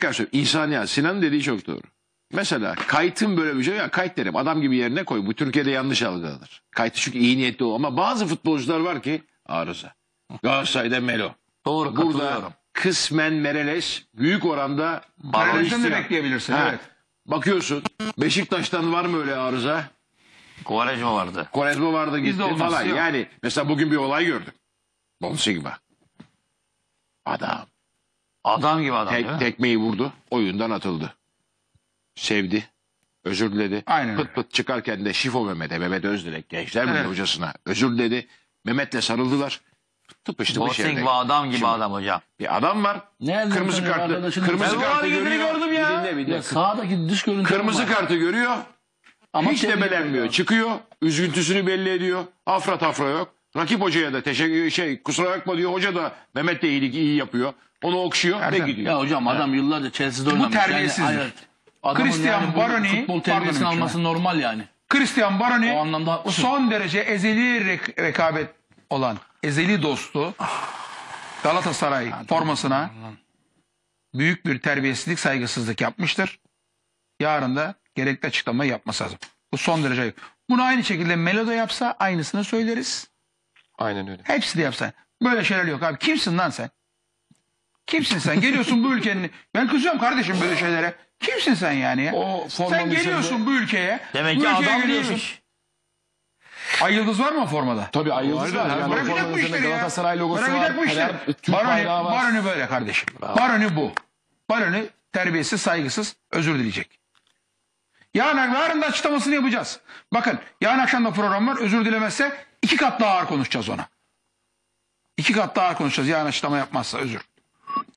tekrar söylüyorum. İnsaniyet. Sinan'ın dediği çok doğru. Mesela kayıtın böyle bir şey. Ya kayıt derim. Adam gibi yerine koy. Bu Türkiye'de yanlış algılanır. Kayıt çünkü iyi niyetli o. Ama bazı futbolcular var ki arıza. Galatasaray'da Melo. Doğru, Burada katılıyorum. kısmen Mereles büyük oranda Mereres'ten de bekleyebilirsin. Ha, Evet. bakıyorsun Beşiktaş'tan var mı öyle arıza? Quaresma vardı. Quaresma vardı gitti olmaz, falan. yok. Yani mesela bugün bir olay gördüm. Bonsigma. Adam. Adam gibi adam değil mi? Tekmeyi vurdu. Oyundan atıldı. Sevdi. Özür diledi. Aynen Pıt pıt çıkarken de Şifo Mehmet Özdilek Gençler Birliği Evet. hocasına özür diledi. Mehmet'le sarıldılar. Tıpış Bossing adam gibi adam hocam. Bir adam var. Nereden Kırmızı tanıyor kartı. arkadaşını? Kırmızı Ben bu kartı hareketini görüyor. gördüm ya. Bir dinle. Ya sağdaki dış görüntü Kırmızı var. kartı görüyor. Ama Hiç tebrik debelenmiyor. ediyor. Çıkıyor. Üzüntüsünü belli ediyor. Afra tafra yok. Rakip hocaya da kusura bakma diyor. Hoca da Mehmet de iyi yapıyor. Onu okşuyor ve Ertem, gidiyor. Ya hocam adam yıllarca Chelsea'de oynamış. terbiyesizdir. Yani, adamın Christian bu Baroni, futbol terbiyesini pardon alması normal yani. Christian Baroni O anlamda haklısın. son derece ezeli rekabet olan ezeli dostu Galatasaray formasına büyük bir terbiyesizlik, saygısızlık yapmıştır. Yarın da gerekli açıklamayı yapması lazım. Bu son derece ayıp. Bunu aynı şekilde Melo da yapsa aynısını söyleriz. Aynen öyle. Hepsi de yapsa. Böyle şeyler yok abi. Kimsin lan sen? Kimsin sen? Geliyorsun bu ülkenin... Ben kızıyorum kardeşim böyle şeylere. Kimsin sen yani ya? O formanın Sen geliyorsun bu ülkeye. Demek bu ki ülkeye adam geliyorsun. değilmiş. Ay yıldız var mı o formada? Tabii Ay Yıldız var. Yani Bırakacak bu formanın üzerinde işleri ya. Galatasaray logosu Bırakacak bu var. işleri. Türk bayrağı var. Baroni böyle kardeşim. Baroni bu. Baroni terbiyesiz, saygısız, özür dileyecek. Yarın da açıklamasını yapacağız. Bakın yarın akşam da program var. Özür dilemezse 2 kat daha ağır konuşacağız ona. 2 kat daha ağır konuşacağız yarın açıklama yapmazsa özür.